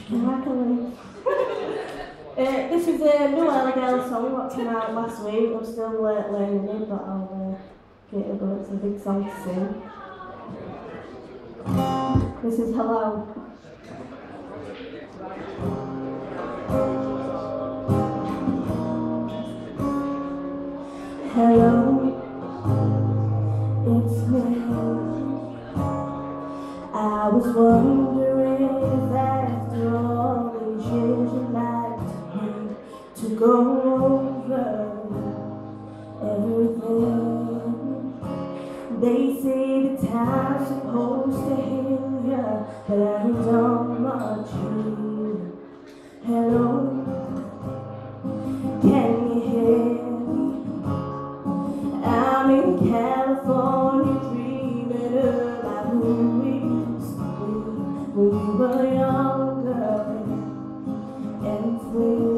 Miraculous. This is a new Allerdale song that came out last week. I'm still learning it, but I'll get it go. It's a big song to sing. This is Hello. Hello, it's me. I was wondering if after all these years you'd like to go over everything. They say the time's supposed to heal ya, but I ain't done much either. Hello, can you hear me? I'm in California dreaming about who we used to be when we were younger and free.